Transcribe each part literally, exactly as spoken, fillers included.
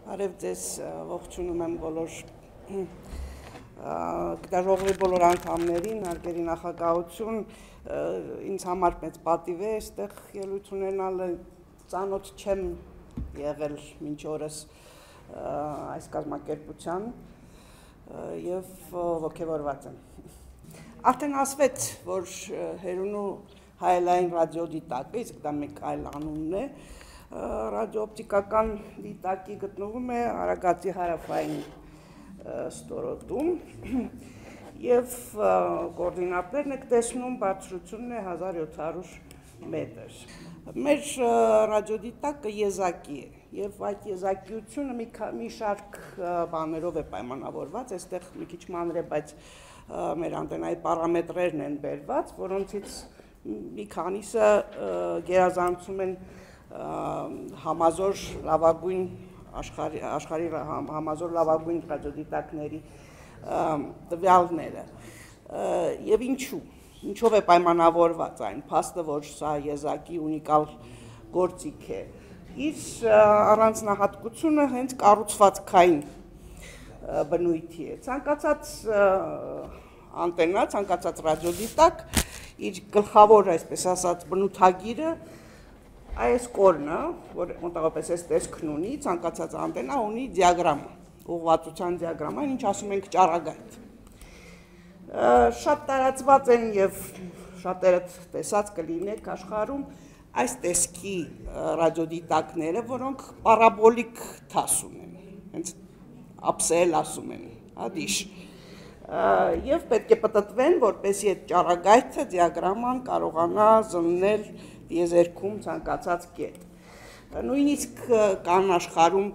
Արև ձեզ ողջունում եմ բոլոր գիտաժողովի բոլոր անդամներին, հարգելի նախագահություն, ինձ համար մեծ պատիվ է այստեղ ելույթ ունենալը, ծանոթ չեմ եղել մինչ օրս այս կազմակերպության եւ ոգևորված եմ։ Արդեն ասվեց, որ Հերունու հայելային ռադիոդիտակը, իսկ դա մեկ այլ անունն է, ռադիոօպտիկական դիտակի գտնվում է Արագածի հարավային ստորոտում եւ կոորդինատներն եք տեսնում, բարձրությունն է հազար յոթ հարյուր մետր։ Մեր ռադիոդիտակը եզակի է եւ այդ եզակիությունը մի, մի շարք բաներով է պայմանավորված, այստեղ մի քիչ մանր է, բայց մեր անտենայի պարամետրերն են բերված, որոնցից մի քանիսը գերազանցում են համազոր լավագույն աշխարհի աշխարհի համազոր լավագույն ռադիոդիտակների տվյալները եւ ինչու ինչով է պայմանավորված այն փաստը, որ սա եզակի ունիկալ գործիք է իր առանձնահատկությունը հենց կառուցվածքային բնույթի է ցանկացած անտենա ցանկացած ռադիոդիտակ իր գլխավոր այսպես ասած բնութագիրը այս կորնը, որ մոտավորապես այս տեսքն ունի, ցանկացած անտենա ունի դիագրամը, ուղղվածության դիագրամը, ինչ ասում ենք ճառագայթ։ Շատ տարածված են եւ շատերը տեսած կլինեք աշխարհում այս տեսքի ռադիոդիտակները, որոնք պարաբոլիկ թաս ունեն, հենց ափսել ասում են, հադիշ։ Եվ պետք է պատտվեն, որպեսզի այդ ճառագայթը դիագրաման կարողանա զննել եզերքում ցանկացած կետ։ Նույնիսկ կան աշխարհում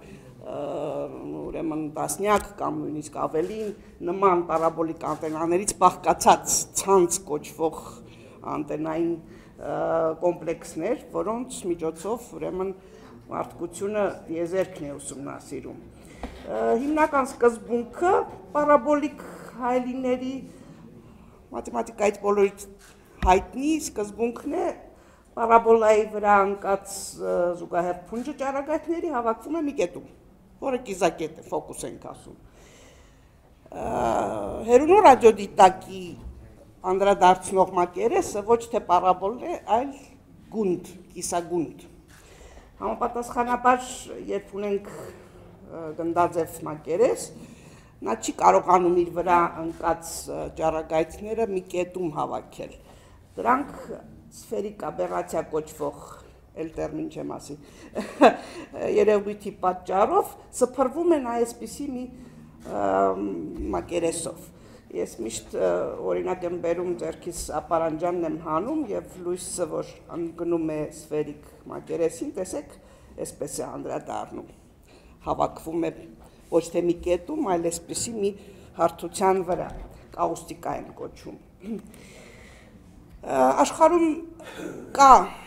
ուրեմն տասնյակ կամ նույնիսկ ավելին նման պարաբոլիկ անտենաներից բաղկացած ցանց կոչվող անտենային կոմպլեքսներ, որոնց միջոցով ուրեմն մարդկությունը եզերքն է ուսումնասիրում։ Հիմնական սկզբունքը պարաբոլիկ հայելիների մաթեմատիկայից բոլորիդ հայտնի սկզբունքն է պարաբոլայի վրա անկած զուգահեռ փունջը ճառագայթների հավաքվում է մի կետում, որը կիզակետ է, ֆոկուս ենք ասում։ Հերունու ռադիոդիտակի անդրադարձնող մակերեսը ոչ թե պարաբոլ է, այլ գունդ, կիսագունդ։ Համապատասխանաբար, երբ ունենք գնդաձև մակերես, նա չի կարողանում իր վրա ընկած ճառագայթները մի կետում հավաքել։ Դրանք սֆերիկ աբերացիա կոչվող էլ տերմին չեմ ասի երևույթի պատճառով սփռվում են այսպիսի մի մակերեսով։ Ես միշտ օրինակ եմ բերում ձեռքիս ապարանջանն եմ հանում եւ լույսը, որ անգնում է սֆերիկ մակերեսին, տեսեք, այսպես է անդրադառնում։ Հավաքվում է ոչ թե մի կետում, այլ այսպիսի մի հարթության վրա, կաուստիկա են կոչում։ Աշխարհում կա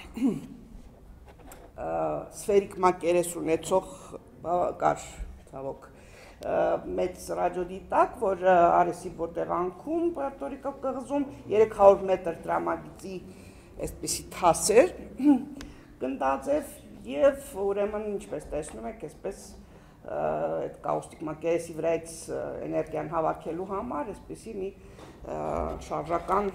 սֆերիկ մակերես ունեցող կար ցավոք մեծ ռադիոդիտակ, որ արեսի որտեղանքում Պուերտո կղզում երեք հարյուր մետր տրամագծի այսպիսի թասեր գնդաձև եւ ուրեմն ինչպես տեսնում եք, այսպես այդ կաուստիկ մակերեսի վրայից էներգիան հավաքելու համար այսպիսի մի շարժական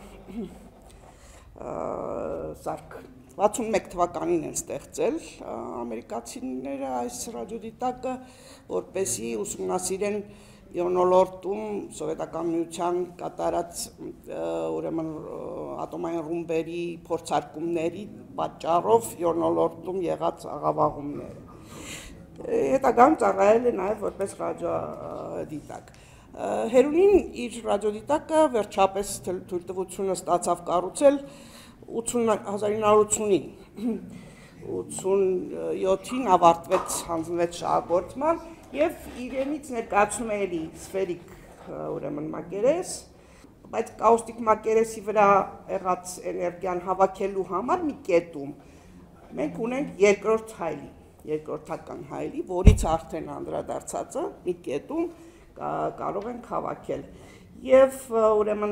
սարք վաթսունմեկ թվականին են ստեղծել ամերիկացիները այս ռադիոդիտակը, որպեսզի ուսումնասիրեն յոնոլորտում սովետական միության կատարած ուրեմն ատոմային ռումբերի փորձարկումների պատճառով յոնոլորտում եղած աղավաղումները։ Հետագայում ծառայել է նաև որպես ռադիոդիտակ։ Հերունին իր ռադիոդիտակը վերջապես թույլտվությունը ստացավ կառուցել հազար ինը հարյուր ութսունին, ութսունյոթին ավարտվեց հանձնվեց շահագործման եւ իրենից ներկայացնում է էլի սֆերիկ ուրեմն մակերես, բայց կաուստիկ մակերեսի վրա եղած էներգիան հավաքելու համար մի կետում մենք ունենք երկրորդ հայելի, երկրորդական հայելի, որից արդեն անդրադարձածը մի կետում կարող ենք հավաքել եւ ուրեմն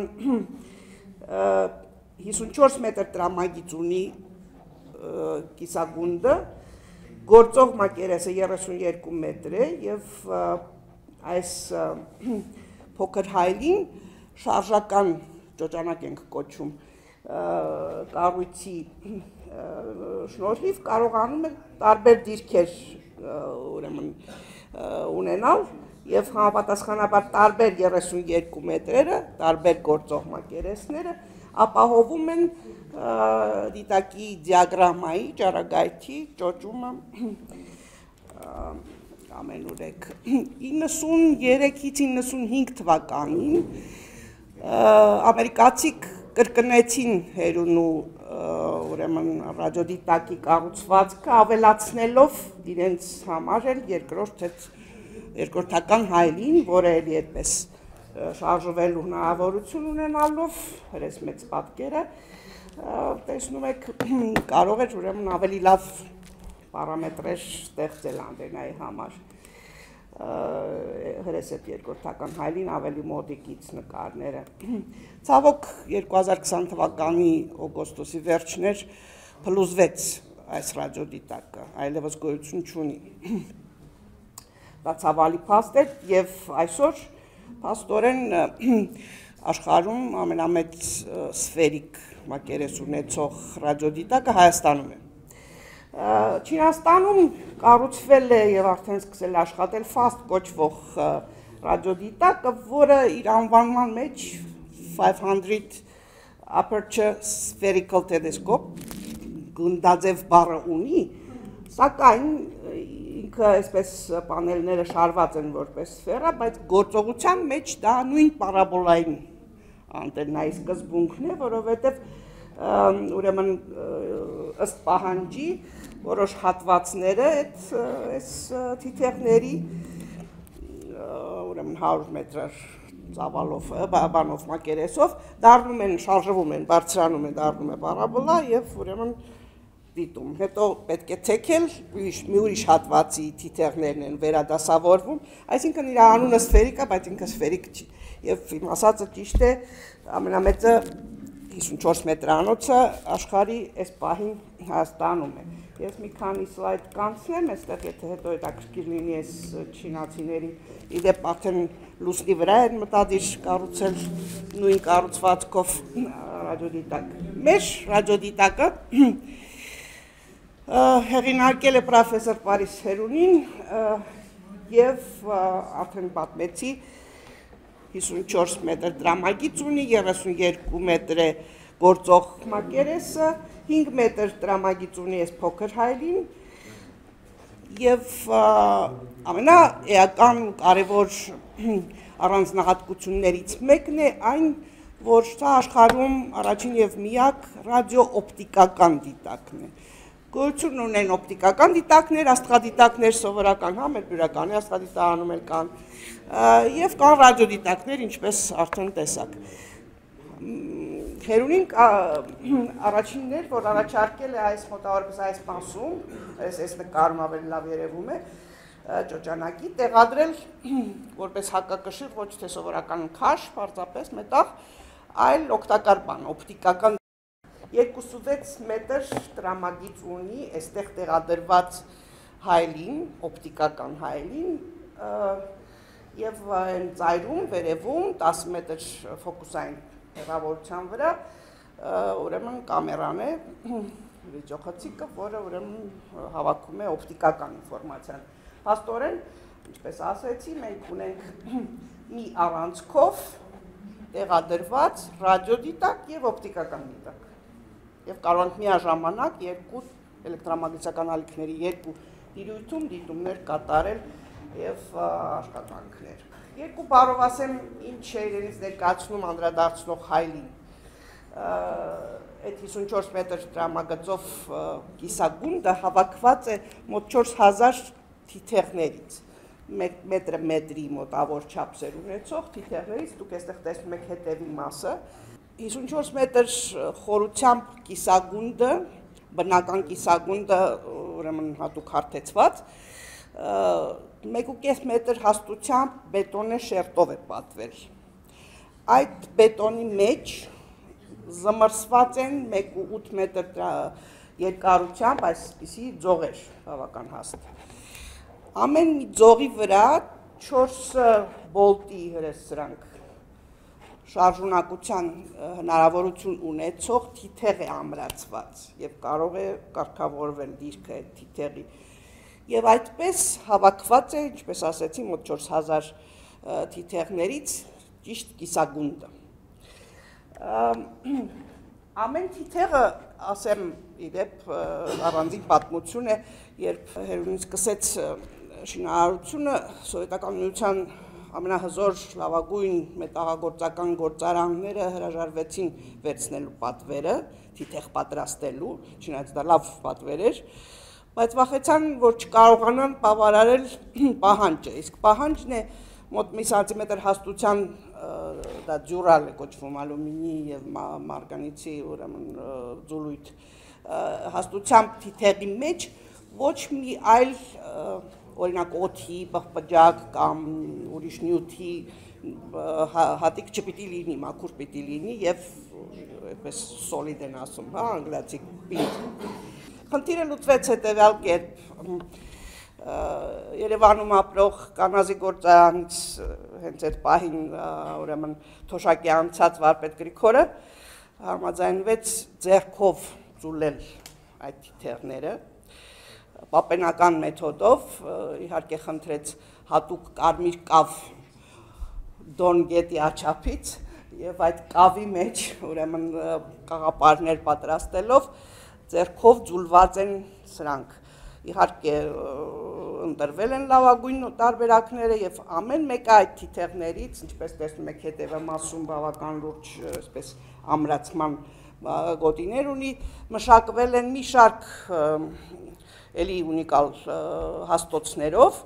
հիսունչորս մետր տրամագիծ ունի կիսագունդը Գործող մակերեսը երեսունյերկու մետր է եւ այս փոքր հայլին շարժական ճոճանակ ենք կոչում կառույցի շնորհիվ կարողանում է տարբեր դիրքեր ուրեմն ունենալ եւ համապատասխանաբար տարբեր երեսունյերկու մետրերը, տարբեր գործող մակերեսները ապահովում են դիտակի դիագրամայի ճառագայթի ճոճումը ամենուրեք իննսուներեքից իննսունհինգ թվականին ամերիկացիք կրկնեցին հերունու ուրեմն ռադիոդիտակի կառուցվածքը ավելացնելով իրենց համար էլ երկրորդ երկրորդական հայլին, որը էլ այդպես շարժվելու հնարավորություն ունենալով հրես մեծ պատկերը տեսնում եք կարող էր ուրեմն ավելի լավ պարամետրեր ստեղծել Անդենայի համար հրես այդ երկրորդական հայլին ավելի մոդիկից նկարները ցավոք երկու հազար քսան թվականի օգոստոսի վերջներ փլուզվեց այս ռադիոդիտակը այլևս գոյություն չունի դա ցավալի փաստ է եւ այսօր փաստորեն աշխարհում ամենամեծ սֆերիկ մակերես ունեցող ռադիոդիտակը Հայաստանում է Չինաստանում կառուցվել է եւ արդեն սկսել աշխատել ֆաստ կոչվող ռադիոդիտակը, որը իր անվանման մեջ five hundred aperture spherical telescope գնդաձև բառը ունի, սակայն ինքը այսպես պանելները շարված են որպես սֆերա, բայց գործողության մեջ դա նույն պարաբոլային անտենայի սկզբունքն է, որովհետեւ ուրեմն ըստ պահանջի որոշ հատվածները այդ այս թիթեղների ուրեմն հարյուր մետր ծավալով բանով մակերեսով դառնում են շարժվում են բարձրանում են դառնում է պարաբոլա եւ ուրեմն դիտում հետո պետք է թեքել մի ուրիշ հատվածի թիթեղներն են վերադասավորվում այսինքն իր անունը սֆերիկ է բայց ինքը սֆերիկ չի եւ իմ ասածը ճիշտ է ամենամեծը հիսունչորս մետրանոցը աշխարհի այս պահին Հայաստանում է ես մի քանի սլայդ կանցնեմ այստեղ եթե հետո հետաքրքիր լինի այս չինացիների իդեպ արդեն լուսնի վրա են մտադիր կառուցել նույն կառուցվածքով ռադիոդիտակ մեր ռադիոդիտակը հեղինակել է պրոֆեսոր Պարիս Հերունին եւ արդեն պատմեցի հիսունչորս մետր դրամագիծ ունի, երեսունյերկու մետր է գործող մակերեսը, հինգ մետր դրամագիծ ունի այս փոքր հայլին եւ ամենաէական կարևոր առանձնահատկություններից մեկն է այն, որ սա աշխարհում առաջին եւ միակ ռադիոօպտիկական դիտակն է։ Գոյություն ունեն օպտիկական դիտակներ, աստղադիտակներ սովորական համերբյուրականի աստղադիտարանում էլ կան եւ կան ռադիոդիտակներ, ինչպես արդեն տեսակ։ Հերունին առաջինն էր, որ առաջարկել է այս մոտավորապես այս մասում, այս այս նկարում ավելի լավ երևում է, ճոճանակի տեղադրել որպես հակակշիռ ոչ թե սովորական քաշ, պարզապես մետաղ, այլ օգտակար բան, օպտիկական երկուսուվեց մետր տրամագիծ ունի այստեղ տեղադրված հայլին, օպտիկական հայլին եւ այն ծայրում, վերևում տասը մետր ֆոկուսային հեռավորության վրա ուրեմն կամերան է, վիդեոխցիկը, որը ուրեմն հավաքում է օպտիկական ինֆորմացիան։ Փաստորեն, ինչպես ասեցի, մենք ունենք մի առանցքով տեղադրված ռադիոդիտակ եւ օպտիկական դիտակ։ Եվ կարող ենք միաժամանակ երկու էլեկտրամագնիսական ալիքների երկու տիրույթում դիտումներ կատարել եւ աշխատանքներ։ Երկու բառով ասեմ, ինչ է իրենից ներկայացնում անդրադարձնող հայլին։ Այդ հիսունչորս մետր տրամագծով կիսագունդը հավաքված է մոտ չորս հազար թիթեղներից։ Մետրը մետրի մոտավոր չափսեր ունեցող թիթեղներից, դուք այստեղ տեսնում եք հետևի մասը։ հիսունչորս մետր խորությամբ կիսագունդը, բնական կիսագունդը ուրեմն հատուկ հարթեցված, մեկ ու կես մետր հաստությամբ բետոնե շերտով է պատվել։ Այդ բետոնի մեջ զմրսված են մեկ ու ութ մետր երկարությամբ այսպիսի ձողեր բավական հաստ։ Ամեն մի ձողի վրա չորս վոլտի հրես սրանք շարժունակության հնարավորություն ունեցող թիթեղ է ամրացված եւ կարող է կարգավորվել դիրքը այդ թիթեղի։ Եվ այդպես հավաքված է, ինչպես ասեցի, մոտ չորս հազար թիթեղներից ճիշտ կիսագունդը։ Ամեն թիթեղը, ասեմ, իրեւ առանձին պատմություն է, երբ Հերոնին սկսեց շինարարությունը, Սովետական Միության ամենահզոր լավագույն մետաղագործական գործարանները հրաժարվեցին վերցնելու պատվերը, թիթեղ պատրաստելու, չնայած դա լավ պատվեր էր, բայց վախեցան, որ չկարողանան բավարարել պահանջը, իսկ պահանջն է մոտ մի սանտիմետր հաստության, դա ջուրալ է կոչվում ալումինի եւ մարգանիցի ուրեմն ձուլույթ հաստությամբ թիթեղի մեջ ոչ մի այլ օրինակ օդի, բխբջակ կամ ուրիշ նյութի հատիկ չպիտի լինի, մաքուր պիտի լինի եւ այդպես սոլիդ են ասում, հա, անգլիացի պինդ։ Խնդիրը լուծվեց հետեւյալ կերպ։ Երևանում ապրող կանազի գործարանից հենց այդ պահին ուրեմն թոշակի անցած վարպետ Գրիգորը համաձայնվեց ձեռքով ձուլել այդ թիթեղները պապենական մեթոդով, իհարկե խնդրեց հատուկ կարմիր կավ դոն գետի աչափից եւ այդ կավի մեջ ուրեմն կաղապարներ պատրաստելով ձեռքով ձուլված են սրանք։ Իհարկե ընտրվել են լավագույն տարբերակները եւ ամեն մեկը այդ թիթեղներից, ինչպես տեսնում եք հետևը մասում բավական լուրջ այսպես ամրացման գոտիներ ունի, մշակվել են մի շարք էլի ունիկալ հաստոցներով։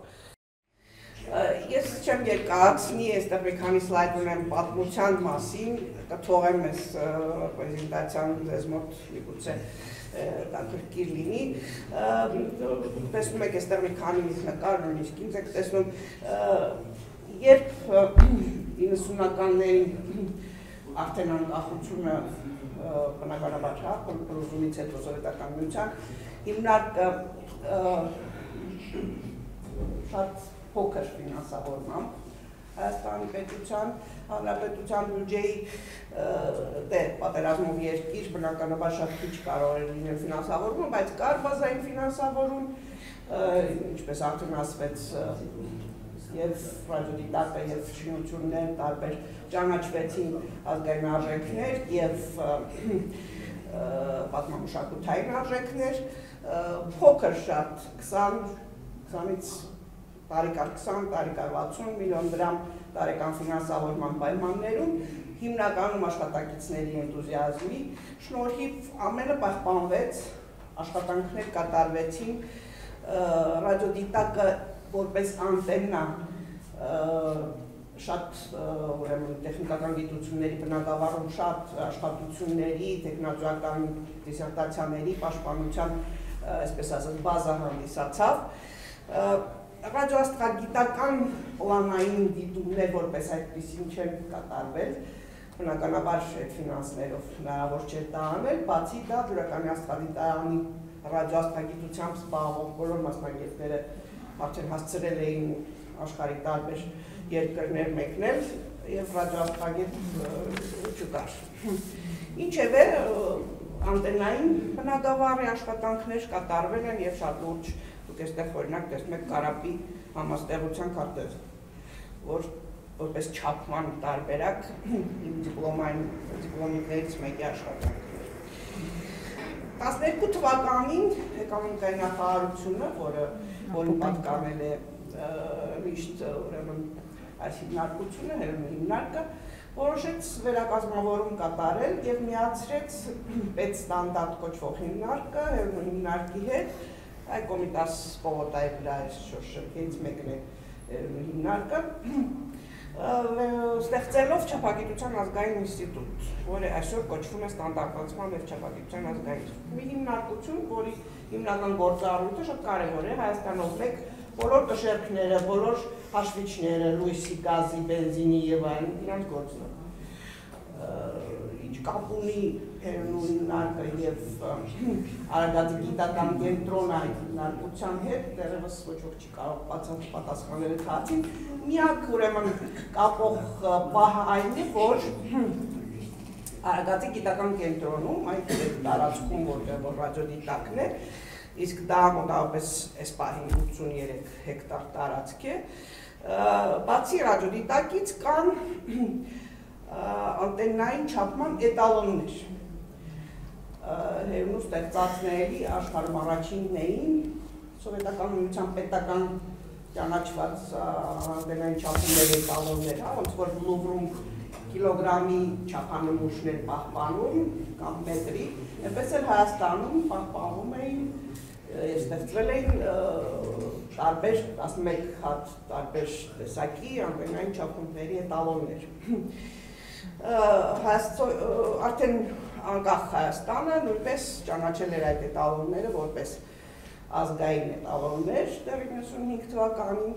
Ես չեմ երկարացնի, այստեղ մի քանի սլայդ ունեմ պատմության մասին, կթողեմ այս պրեզենտացիան ձեզ մոտ միգուցե տակրկիր լինի, տեսնում եք այստեղ մի քանի նկար, նույնիսկ ինձ եք տեսնում, երբ իննսունականներին արդեն անկախությունը բնականաբար հա, փլուզումից հետո Սովետական Միության, հիմնարկը շատ փոքր ֆինանսավորմամբ Հայաստանի պետության, հանրապետության բյուջեի դե պատերազմով երկիր բնականաբար շատ քիչ կարող էր լինել ֆինանսավորումը, բայց կար բազային ֆինանսավորում, ինչպես արդեն ասվեց, եւ ռադիոդիտակը եւ շինություններ տարբեր ճանաչվեցին ազգային արժեքներ եւ պատմամշակութային արժեքներ, փոքր շատ քսանից տարեկան քսան, տարեկան վաթսուն միլիոն դրամ տարեկան ֆինանսավորման պայմաններում, հիմնականում աշխատակիցների էնտուզիազմի շնորհիվ ամենը պահպանվեց, աշխատանքներ կատարվեցին, ռադիոդիտակը որպես անտեննա շատ ուրեմն տեխնիկական գիտությունների բնագավառում շատ աշխատությունների, տեխնոլոգիական դիսերտացիաների պաշտպանության, այսպես ասած, բազա հանդիսացավ։ Ռադիոաստղագիտական պլանային դիտումներ որպես այդպիսին չեն կատարվել, բնականաբար այդ ֆինանսներով հնարավոր չէր դա անել, բացի դա Բյուրականի աստղադիտարանի ռադիոաստղագիտությամբ զբաղվող բոլոր մասնագետները արդեն հասցրել էին աշխարհի տարբեր երկրներ մեկնել եւ ռադիոաստղագետ չկար։ Ինչևէ անտենային բնագավառի աշխատանքներ կատարվել են եւ շատ լուրջ դուք այստեղ օրինակ տեսնում եք Կարապի համաստեղության քարտեր, որ որպես չափման տարբերակ իմ դիպլոմային դիպլոմիկներից մեկի աշխատանքն էր։ տասներկու թվականին էկոնոմիկայի նախարարությունը, որը որին պատկանել է միշտ ուրեմն այս հիմնարկությունը, Հերոնի հիմնարկը, որոշեց վերակազմավորում կատարել եւ միացրեց պետստանդարտ կոչվող հիմնարկը Հերոնի հիմնարկի հետ, այ Կոմիտաս Պողոտայի վրա շրջերից մեկն է հիմնարկը, ստեղծելով Չափագիտության ազգային ինստիտուտ, որը այսօր կոչվում է ստանդարտացման եւ Չափագիտության ազգային ինստիտուտ։ Մի հիմնարկություն, որի հիմնական գործառույթը շատ կարեւոր է Հայաստանով մեկ բոլոր կշեռքները, բոլոր հաշվիչները, լույսի, գազի, բենզինի եւ այլն իրանց գործն է։ Ինչ կապ ունի Էրենու հիմնարկը եւ Արագածի գիտական կենտրոնը այդ հիմնարկության հետ, դեռևս ոչ ոք չի կարող բացառ պատասխանել այդ հարցին։ Միակ ուրեմն կապող պահը այն է, որ Արագածի գիտական կենտրոնում, այդ տարածքում, որտեղ որ ռադիոդիտակն է, իսկ դա մոտավորապես այս պահին ութսունուերեք հեկտար տարածք է, բացի ռադիոդիտակից կան անտեննային չափման էտալոններ։ Հերնու ստեղծածների աշխարհում առաջինն էին, սովետական միության պետական ճանաչված անտեննային չափումների էտալոններ, ոնց որ Լուվրում կիլոգրամի չափանմուշներ պահպանում կամ մետրի, այնպես էլ Հայաստանում պահպանվում էին եւ ստեղծվել էին տարբեր տասնմեկ հատ տարբեր տեսակի անտեննային չափումների էտալոններ։ Արդեն անկախ Հայաստանը նույնպես ճանաչել էր այդ էտալոնները որպես ազգային էտալոններ դեռ իննսունհինգ թվականին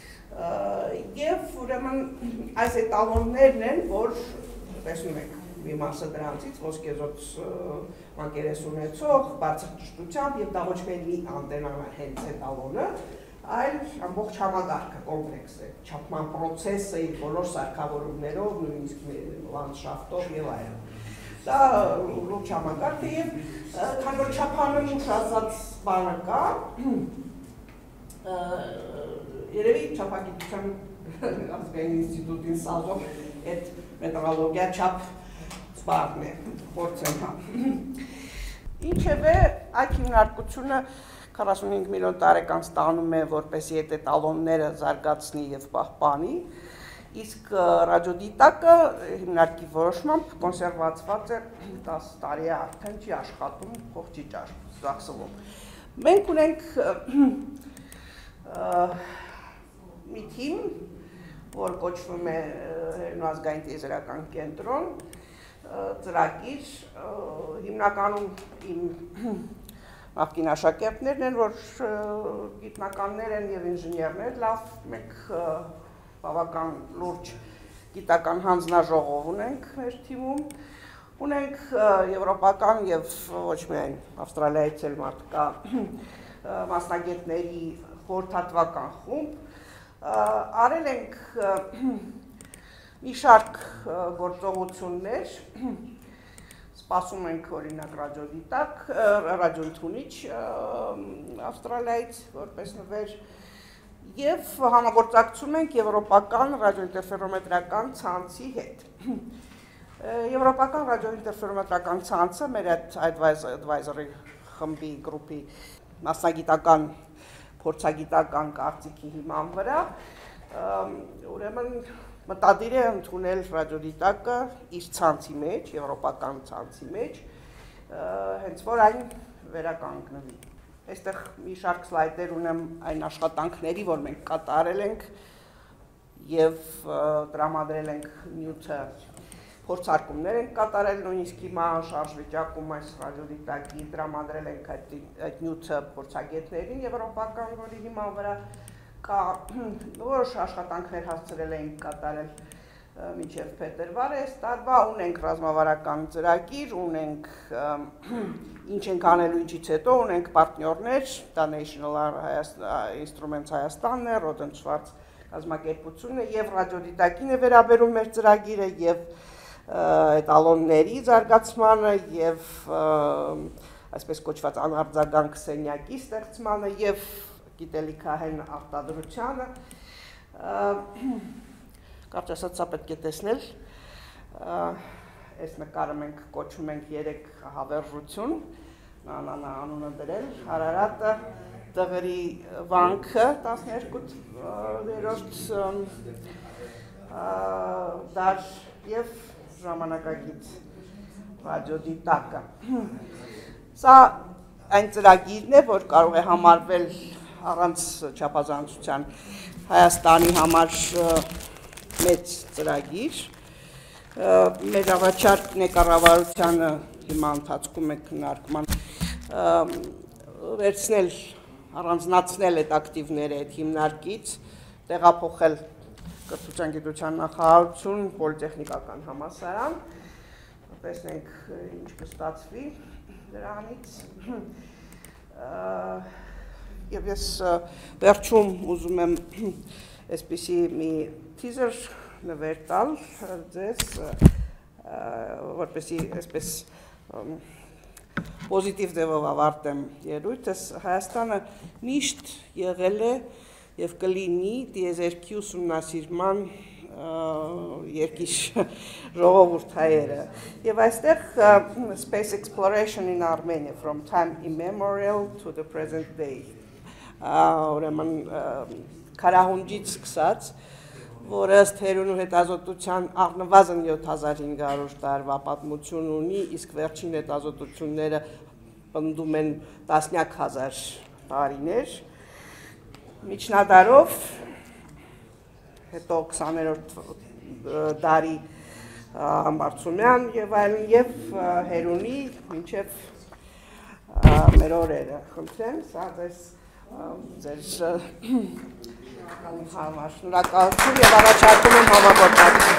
եւ ուրեմն այս էտալոններն են, որ տեսնում եք մի մասը դրանցից ոսկեզոծ մակերես ունեցող, բարձր ճշտությամբ եւ դա ոչ միայն մի անտենան է հենց էտալոնը, այլ ամբողջ համագարկը կոմպլեքս է, չափման պրոցեսը իր բոլոր սարքավորումներով, նույնիսկ լանդշաֆտով եւ այլն։ Դա լուրջ համագարկ է եւ քանի որ չափանմուշ ասած բանը կա, երևի չափագիտության ազգային ինստիտուտին սազող այդ մետրոլոգիա չափ բառն է, փորձեմ հա։ Ինչևէ, այդ հիմնարկությունը քառասունհինգ միլիոն տարեկան ստանում է, որպեսզի այդ էտալոնները զարգացնի եւ պահպանի, իսկ ռադիոդիտակը հիմնարկի որոշմամբ կոնսերվացված է տասը տարի արդեն չի աշխատում, փող չի ծախսվում։ Մենք ունենք մի թիմ, որ կոչվում է Հերնու ազգային տիեզերական կենտրոն, ծրագիր, հիմնականում իմ նախկին աշակերտներն են, որ գիտնականներ են եւ ինժեներներ, լավ, մենք բավական լուրջ գիտական հանձնաժողով ունենք մեր թիմում, ունենք եվրոպական եւ ոչ միայն Ավստրալիայից էլ մարդ կա մասնագետների խորհրդատվական խումբ, արել ենք մի շարք գործողություններ, սպասում ենք օրինակ ռադիոդիտակ, ռադիոընդունիչ Ավստրալիայից որպես նվեր եւ համագործակցում ենք եվրոպական ռադիոինտերֆերոմետրական ցանցի հետ։ Եվրոպական ռադիոինտերֆերոմետրական ցանցը մեր advisory խմբի գրուպի մասնագիտական փորձագիտական կարծիքի հիման վրա, ուրեմն մտադիր է ընդունել ռադիոդիտակը իր ցանցի մեջ, եվրոպական ցանցի մեջ, հենց որ այն վերականգնվի։ Այստեղ մի շարք սլայդեր ունեմ այն աշխատանքների, որ մենք կատարել ենք եւ տրամադրել ենք նյութը, փորձարկումներ ենք կատարել, նույնիսկ հիմա շարժ վիճակում այս ռադիոդիտակի տրամադրել ենք այդ նյութը փորձագետներին եվրոպական, որի հիման վրա կա որոշ աշխատանքներ հասցրել ենք կատարել մինչև փետրվար այս տարվա, ունենք ռազմավարական ծրագիր, ունենք ինչ ենք անելու ինչից հետո, ունենք պարտներներ, դա National Instruments Հայաստանն է, Roden Schwarz կազմակերպությունն է եւ ռադիոդիտակին է վերաբերում մեր ծրագիրը եւ էտալոնների զարգացմանը եւ այսպես կոչված անարձագանք սենյակի ստեղծմանը եւ գիտելիքահեն արտադրությանը, կարճ ասած սա պետք է տեսնել, այս նկարը մենք կոչում ենք երեք հավերժություն, նանանա անունը դրել, Հարարատը, Տղերի վանքը, տասներորդ դար և ժամանակագիծ ռադիոդիտակը։ Սա այն ծրագիրն է, որ կարող է համարվել առանց չափազանցության Հայաստանի համար մեծ ծրագիր։ Մեր առաջարկն է կառավարությանը հիմա ընթացքում է քննարկման վերցնել, առանձնացնել այդ ակտիվները այդ հիմնարկից, տեղափոխել կրթության գիտության նախարարություն, պոլիտեխնիկական համալսարան, տեսնենք ինչ կստացվի դրանից։ Եվ ես վերջում ուզում եմ այսպիսի մի թիզեր նվեր տալ ձեզ, որպեսզի այսպես պոզիտիվ ձևով ավարտեմ ելույթս։ Հայաստանը միշտ եղել է եւ կլինի տիեզերքի ուսումնասիրման երկիշ ժողովուրդ հայերը։ Եվ այստեղ space exploration in Armenia from time immemorial to the present day։ Ուրեմն քարահունջից սկսած, որը ըստ Հերոնու հետազոտության առնվազն յոթ հազար հինգ հարյուր տարվա պատմություն ունի, իսկ վերջին հետազոտությունները պնդում են տասնյակ հազար տարիներ, միջնադարով, հետո քսաներորդ դարի Համբարձումյան եւ այլն եւ Հերոնի մինչեւ մեր օրերը։ Խնդրեմ, սա ձեզ ձեր համար շնորհակալություն եւ առաջարկում եմ համագործակցություն։